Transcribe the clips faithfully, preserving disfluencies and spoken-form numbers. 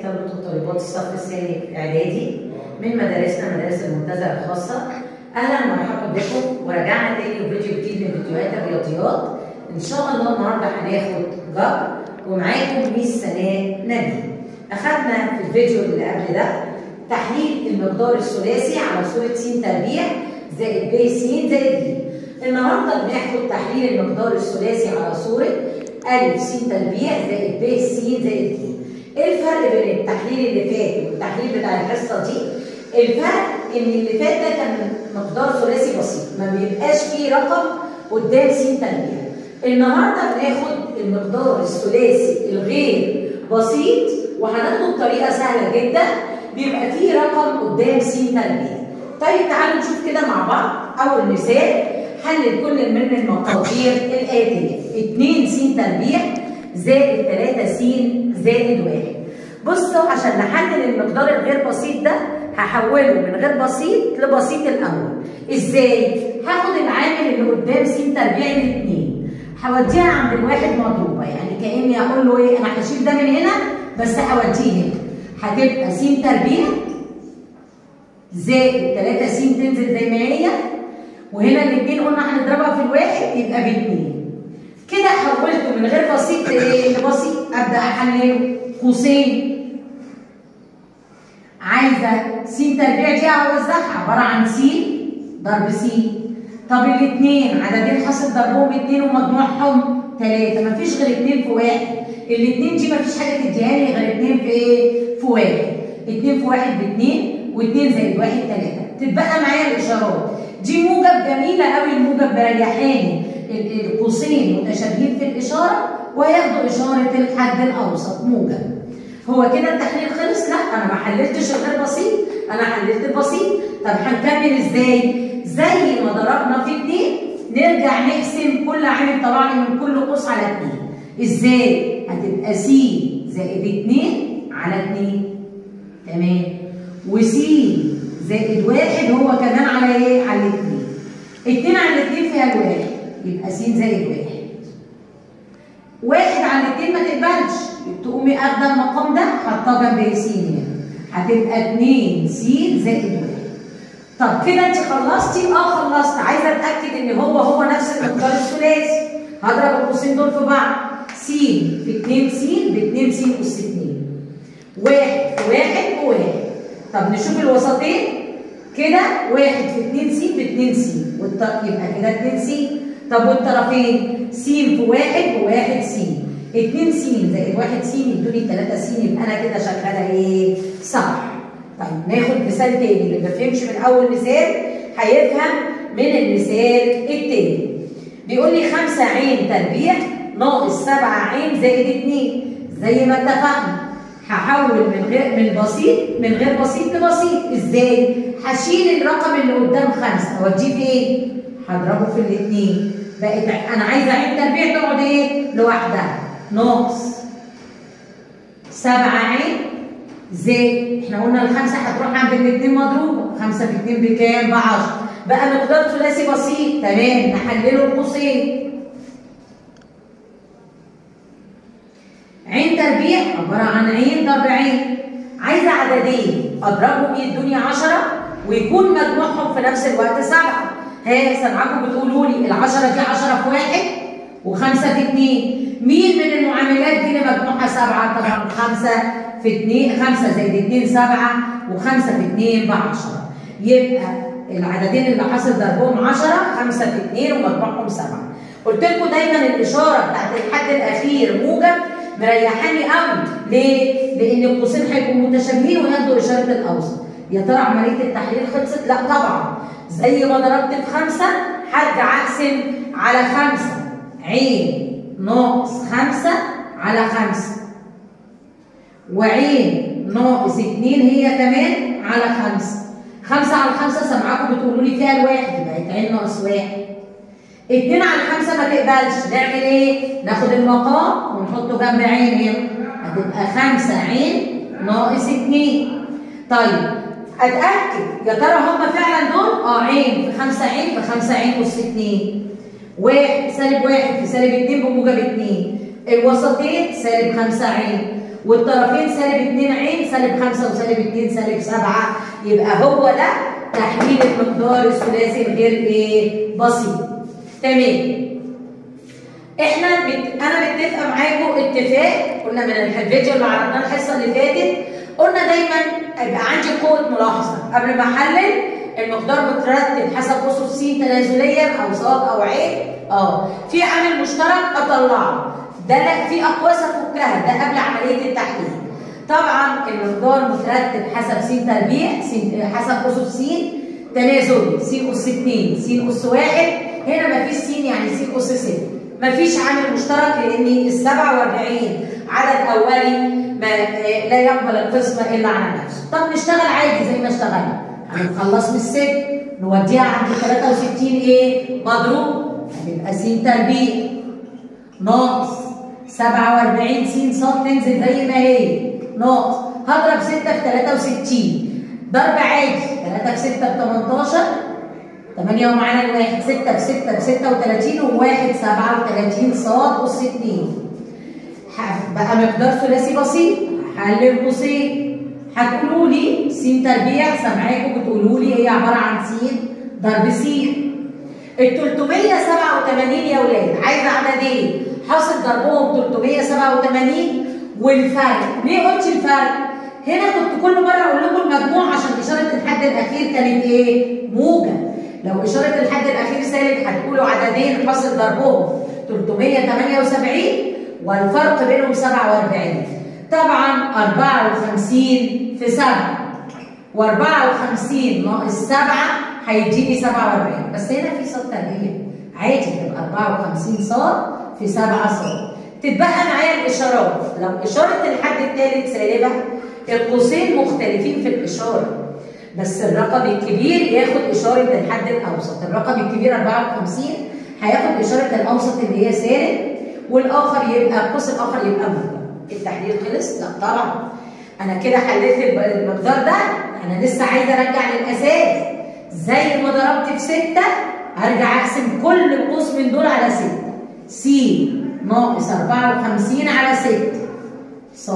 طلبة وطالبات الصف الثاني اعدادي من مدارسنا مدارس المنتزه الخاصة. اهلا ومرحبا بكم، ورجعنا تاني بفيديو جديد من فيديوهات الرياضيات. ان شاء الله النهارده هناخد جبر ومعاكم ميس سناء نبيل. اخدنا في الفيديو اللي قبل ده تحليل المقدار الثلاثي على صورة س تربيع زائد ب س زائد ج. النهارده بناخد تحليل المقدار الثلاثي على صورة أ س تربيع زائد ب س زائد ج. ايه الفرق بين التحليل اللي فات والتحليل بتاع الحصه دي؟ الفرق ان اللي فات ده كان مقدار ثلاثي بسيط، ما بيبقاش فيه رقم قدام س تربيع. النهارده بناخد المقدار الثلاثي الغير بسيط وهناخده بطريقه سهله جدا، بيبقى فيه رقم قدام س تربيع. طيب تعالوا نشوف كده مع بعض. اول مثال، حلل كل من المقادير الاتيه: اتنين س تربيع زائد تلاتة س زائد واحد. بصوا عشان نحلل المقدار الغير بسيط ده هحوله من غير بسيط لبسيط الاول. ازاي؟ هاخد العامل اللي قدام س تربيع الاثنين هوديها عند الواحد مضروبه، يعني كاني اقول له ايه، انا هشيل ده من هنا بس هوديه هنا. هتبقى س تربيع زائد تلاتة س تنزل زي ما هي، وهنا الاثنين قلنا هنضربها في الواحد يبقى باثنين. كده حولته من غير بسيط لايه؟ لبسيط. ابدا احلله قوسين. عايزه س تربيع دي اوزعها عباره عن س ضرب س. طب الاثنين عددين حاصل ضربهم اثنين ومجموعهم ثلاثه، مفيش غير اثنين في واحد. الاثنين دي مفيش حاجه تديها لي غير اثنين في ايه؟ في واحد. اثنين في واحد باثنين، واثنين زائد واحد ثلاثه. تتبقى معايا الاشارات دي موجب، جميله قوي الموجب، مريحاني. القوسين متشابهين في الاشاره وياخدوا اشاره الحد الاوسط موجب. هو كده التحليل خلص؟ لا، انا ما حللتش الغير بسيط، انا حللت البسيط. طب هنكمل ازاي؟ زي ما ضربنا في اتنين نرجع نقسم كل عامل طبعا من كل قوس على اتنين. ازاي؟ هتبقى س زائد اتنين على اتنين، تمام، وس زائد واحد هو كمان على ايه؟ على اتنين. اتنين على اتنين فيها الواحد يبقى س زائد واحد. واحد على اتنين ما تقبلش، تقومي اخده المقام ده حطاه جنب س هنا، هتبقى اتنين س زائد واحد. طب كده انت خلصتي؟ اه خلصت. عايزه اتاكد ان هو هو نفس المقدار الثلاثي، هضرب القوسين دول في بعض. س في اتنين س ب اتنين س اس اتنين. واحد في واحد بواحد. طب نشوف الوسطين كده، واحد في اتنين س ب اتنين س، يبقى كده اتنين س. طب والطرفين س في واحد بواحد س، اتنين س زائد واحد س يدوني تلاتة س، يبقى انا كده شغاله ايه؟ صح. طيب ناخد مثال تاني، اللي ما فهمش من اول مثال هيفهم من المثال التاني. بيقول لي خمسة عين تربيع ناقص سبعة عين زائد اتنين. زي ما اتفقنا هحول من غير من بسيط من غير بسيط لبسيط. ازاي؟ هشيل الرقم اللي قدام خمسة اوديه فين؟ هضربه في الاثنين. بقت انا عايزه عين تربيع تقعد ايه؟ لوحدها. ناقص سبعة عين زائد، احنا قلنا الخمسه هتروح عند الاثنين مضروبه، خمسة في اتنين بكام؟ ب عشرة. بقى مقدار ثلاثي بسيط، تمام، نحلله القوسين. عين تربيع عباره عن عين ضرب عين. عايزه عددين اضربهم يدوني عشرة ويكون مجموعهم في نفس الوقت سبعة. ها سامعاكم بتقولوا لي العشرة دي عشرة في واحد وخمسة في اتنين. مين من المعاملات دي اللي مجموعها سبعة؟ طبعا خمسة في اتنين، خمسة زائد اتنين سبعة، وخمسة في اتنين بعشرة. يبقى العددين اللي حاصل ضربهم عشرة، خمسة في اتنين ومجموعهم سبعة. قلت لكم دايما الاشاره بتاعت الحد الاخير موجب، مريحاني قوي. ليه؟ لان القوسين هيبقوا متشابهين وياخدوا اشاره الاوسط. يا ترى عمليه التحليل خلصت؟ لا طبعا. زي ما ضربت في خمسة هرجع اقسم على خمسة عين ناقص خمسة على خمسة، وعين ناقص اتنين هي كمان على خمسة. خمسة على خمسة سامعاكم بتقولوا لي فيها الواحد، بقت عين ناقص واحد. اتنين على خمسة ما تقبلش، نعمل ايه؟ ناخد المقام ونحطه جنب عين هنا، هتبقى خمسة عين ناقص اتنين. طيب اتاكد يا ترى هم فعلا دول؟ اه، عين في خمسة عين في خمسة عين اس اتنين. واحد سالب واحد في سالب اتنين بموجب اتنين. الوسطين سالب خمسة عين. والطرفين سالب اتنين ع سالب خمسة وسالب اتنين سالب سبعة، يبقى هو ده تحليل المقدار الثلاثي الغير ايه؟ بسيط. تمام. احنا بت... انا متفقه معاكم اتفاق، قلنا من الفيديو اللي عرضناه الحصه اللي فاتت، قلنا دايما يبقى عندي قوه ملاحظه قبل ما احلل المقدار مترتب حسب اسس س تنازليا او ص او ع. اه في عامل مشترك اطلعه، ده لا في اقواس افكها، ده قبل عمليه التحليل. طبعا المقدار مترتب حسب س تربيع حسب اسس س تنازلي، س اس اتنين س اس واحد، هنا مفيش س يعني س اس ستة، مفيش عامل مشترك لان ال سبعة واربعين عدد اولي ما لا يقبل القسمه الا على نفسه. طب نشتغل عادي زي ما اشتغلنا، هنخلص من الست نوديها عند تلاتة وستين ايه؟ مضروب، هتبقى س تربيع ناقص سبعة واربعين س ص تنزل زي ما هي ناقص، هضرب ستة في تلاتة وستين ضرب عادي، تلاتة في ستة ب تمنتاشر، تمانية ومعانا الواحد، ستة في ستة ب ستة وتلاتين وواحد سبعة وتلاتين ص أس اتنين. بقى مقدار ثلاثي بسيط، حل القوسين. هتقولوا لي س تربيع، سامعاكم بتقولوا لي هي عباره عن س ضرب س. ال تلتمية سبعة وتمانين يا ولاد عايزه عددين حاصل ضربهم تلتمية سبعة وتمانين والفرق. ليه قلت الفرق؟ هنا كنت كل مره اقول لكم المجموع عشان اشاره الحد الاخير كانت ايه؟ موجب. لو اشاره الحد الاخير سالب هتقولوا عددين حاصل ضربهم تلتمية تمانية وسبعين والفرق بينهم سبعة واربعين. طبعا أربعة وخمسين في سبعة وأربعة وخمسين ناقص سبعة هيديني سبعة واربعين، بس هنا في صاد تربيع عادي تبقى أربعة وخمسين صاد في سبعة صاد. تتبقى معايا الاشارات، لو اشاره الحد الثالث سالبه القوسين مختلفين في الاشاره، بس الرقم الكبير ياخد اشاره الحد الاوسط، الرقم الكبير أربعة وخمسين هياخد اشاره الاوسط اللي هي سالب، والاخر يبقى القوس الاخر يبقى موجب. التحليل خلص؟ لا طبعا. انا كده حليت المقدار ده، انا لسه عايزه ارجع للاساس. زي ما ضربت في ستة هرجع اقسم كل قوس من دول على ستة. س ناقص أربعة وخمسين على ستة ص،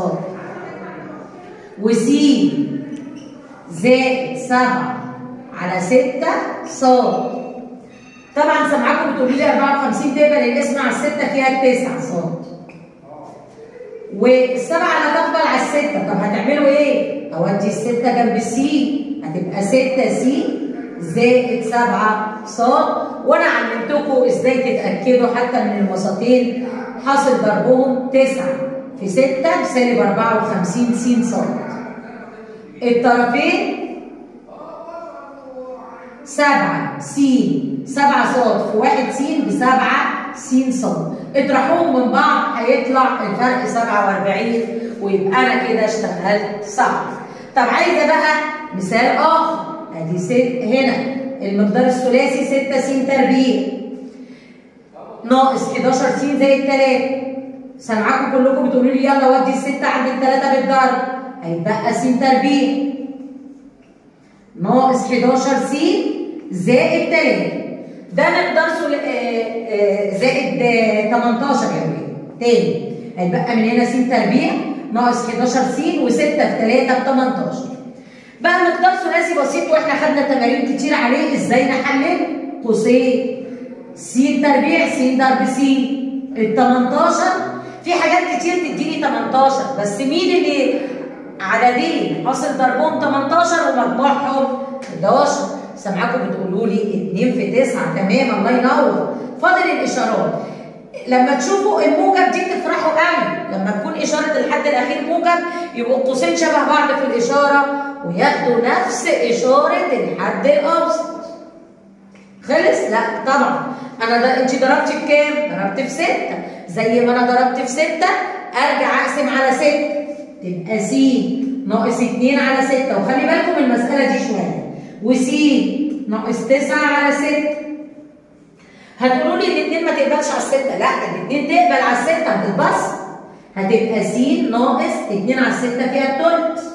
وس زائد سبعة على ستة ص. طبعا سامعاكم بتقولوا لي أربعة وخمسين تقبل الاسم على الستة فيها التسعة ص، والسبعة لا تقبل على الستة. طب هتعملوا ايه؟ اودي الستة جنب السي هتبقى ستة س زائد سبعة ص، وانا علمتكم ازاي تتأكدوا حتى من الوسطين حاصل ضربهم تسعة في ستة بسالب أربعة وخمسين س ص. الطرفين سبعة س سبعة ص في واحد س بسبعة س ص، اطرحوهم من بعض هيطلع الفرق سبعة واربعين، ويبقى انا كده اشتغلت صح. طب عايزه بقى مثال اخر، ادي ست هنا المقدار الثلاثي ستة س تربيع ناقص حداشر س زائد تلاتة. سامعاكم كلكم بتقولوا لي يلا ودي الستة عند التلاتة بالضرب، هيتبقى س تربيع ناقص حداشر س زائد تلاتة، ده مقدار زائد تمنتاشر يا ولاد. تاني هيتبقى من هنا س تربيع ناقص حداشر س وستة في تلاتة ب تمنتاشر. بقى مقدار ثلاثي بسيط واحنا خدنا تمارين كتير عليه ازاي نحلل قوسين. س تربيع س ضرب س ال تمنتاشر، في حاجات كتير تديني تمنتاشر، بس مين اللي عددين حاصل ضربهم تمنتاشر ومجموعهم حداشر؟ سامعاكم بتقولوا لي اتنين في تسعة. تمام الله ينور. فاضل الاشارات. لما تشوفوا الموجب دي تفرحوا قوي، لما تكون اشاره الحد الاخير موجب يبقوا القوسين شبه بعض في الاشاره وياخدوا نفس اشاره الحد الاوسط. خلص؟ لا طبعا. انا ده انت ضربتي بكام؟ ضربت في ستة، زي ما انا ضربت في ستة ارجع اقسم على ستة تبقى س ناقص اتنين على ستة، وخلي بالكم من المساله دي شويه، وس ناقص تسعة على ستة. هتقولوا لي الاثنين ما تقبلش على الستة، لا الاثنين تقبل على الستة هتتبسط، هتبقى س ناقص اتنين على الستة فيها التلت،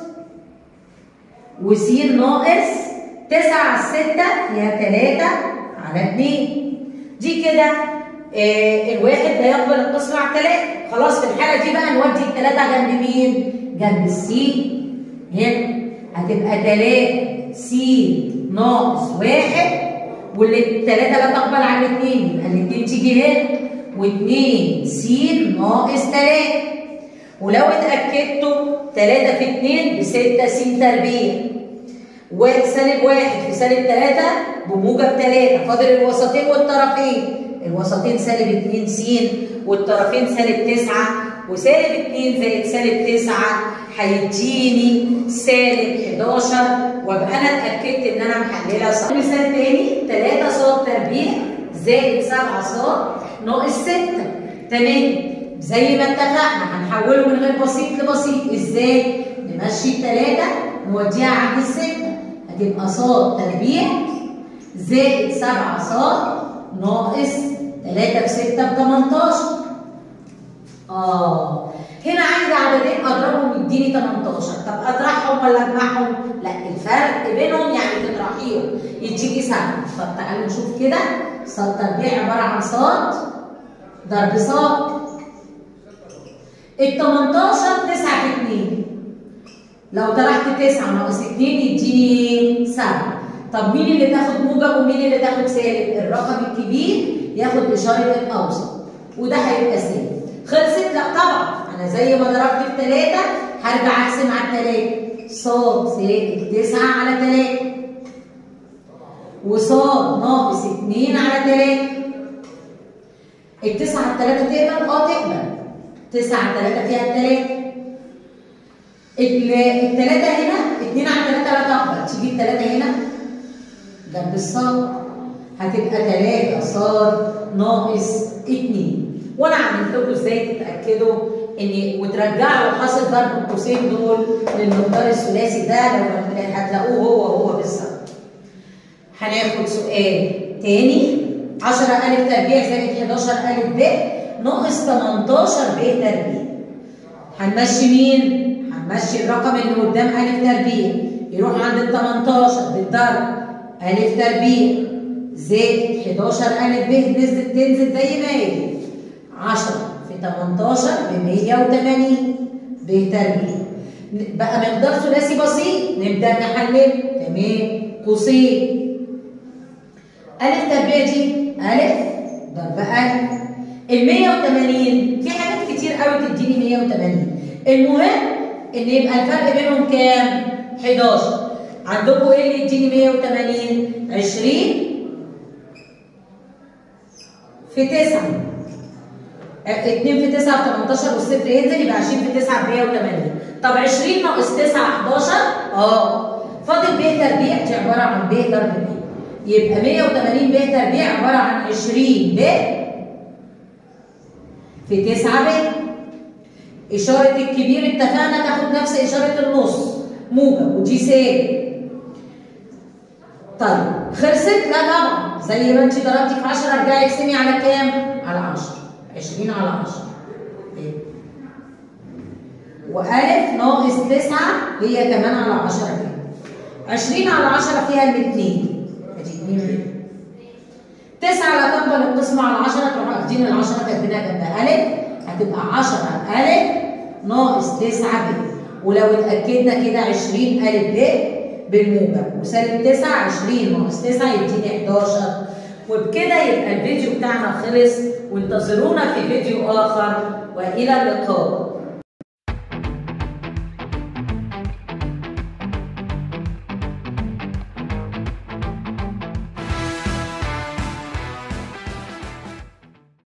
وس ناقص تسعة على الستة فيها تلاتة على اتنين. دي كده آه الواحد لا يقبل القسمة على الثلاثة. خلاص في الحالة دي بقى نودي الثلاثة جنب مين؟ جنب السين. هنا هتبقى تلاتة س ناقص واحد، والثلاثة لا تقبل على الاثنين، يبقى الاثنين تيجي هنا، واتنين س ناقص تلاتة. ولو اتأكدتوا تلاتة في اتنين بستة س تربيع، وسالب واحد في سالب تلاتة بموجب تلاتة، فاضل الوسطين والطرفين. الوسطين سالب اتنين س والطرفين سالب تسعة، وسالب اتنين زائد سالب تسعة هيديني سالب حداشر، وابقى انا اتاكدت ان انا محلله صح. مثال تاني، تلاتة ص تربيع زائد سبعة ص ناقص ستة. تمام، زي ما اتفقنا هنحوله من غير بسيط لبسيط. ازاي؟ نمشي التلاتة نوديها عند الستة، هتبقى ص تربيع زائد سبعة ص ناقص تلاتة في ستة ب تمنتاشر. اه هنا عندي عددين اضربهم يديني تمنتاشر، طب اطرحهم ولا اجمعهم؟ لا، الفرق بينهم يعني تطرحيهم يديكي سبعة. طب تعالوا نشوف كده، ص تربيع عباره عن ص ضرب ص. ال تمنتاشر تسعة في اتنين، لو طرحت تسعة ناقص اتنين يديني سبعة. طب مين اللي تاخد موجب ومين اللي تاخد سالب؟ الرقم الكبير ياخد اشاره الاوسط، وده هيبقى سالب. خلصت؟ لا طبعا، انا زي ما ضربت في تلاتة هرجع اقسم على التلاتة، ص زائد تسعة على تلاتة، وص ناقص اتنين على تلاتة. التسعة على التلاتة تقبل؟ اه تقبل. تسعة على تلاتة فيها التلاتة. التلاتة هنا اتنين على تلاتة لا تقبل، تيجي التلاتة هنا جنب الصاد، هتبقى تلاتة ص ناقص اتنين. وانا عملت لكم ازاي تتاكدوا ان وترجعوا حاصل ضرب القوسين دول للمقدار الثلاثي ده، لو هتلاقوه هو هو بالظبط. هناخد سؤال تاني، عشرة أ تربيع زائد حداشر أ ب ناقص تمنتاشر ب تربيع. هنمشي مين؟ هنمشي الرقم اللي قدام أ تربيع يروح عند ال تمنتاشر بالضرب أ تربيع زائد حداشر أ ب، نزلت تنزل زي ما هي، عشرة في تمنتاشر ب مية وتمانين ب تربيع. بقى مقدار ثلاثي بسيط نبدا نحلله. تمام، قوسين أ تربيع دي أ ضرب أ. ال مية وتمانين في حاجات كتير قوي تديني مية وتمانين، المهم ان يبقى الفرق بينهم كام؟ حداشر. عندكم ايه اللي يديني مية وتمانين؟ عشرين في تسعة، اتنين في تسعة ب تمنتاشر والصفر ينزل يبقى عشرين في تسعة ب مية وتمانين. طب عشرين ناقص تسعة حداشر، اه فاضل ب تربيع دي عباره عن ب ضرب ب، يبقى مية وتمانين ب تربيع عباره عن عشرين ب في تسعة ب. اشاره الكبير اتفقنا تاخد نفس اشاره النص، موجب ودي سالب. طيب خلصت؟ لا طبعا، زي ما انت ضربتي في عشرة ارجعي اقسمي على كام؟ على عشرة. عشرين على عشرة وألف ناقص تسعة هي كمان على عشرة كده. عشرين على عشرة فيها الاثنين، ادي اتنين. تسعة لا تقبل القسمة على عشرة، تروحوا واخدين ال عشرة كاتبينها جنب ألف، هتبقى عشرة ألف ناقص تسعة ب. ولو اتأكدنا كده عشرين ألف ب بالموجب وسالب تسعة، عشرين ناقص تسعة يديني حداشر. وبكده يبقى الفيديو بتاعنا خلص، وانتظرونا في فيديو آخر، وإلى اللقاء.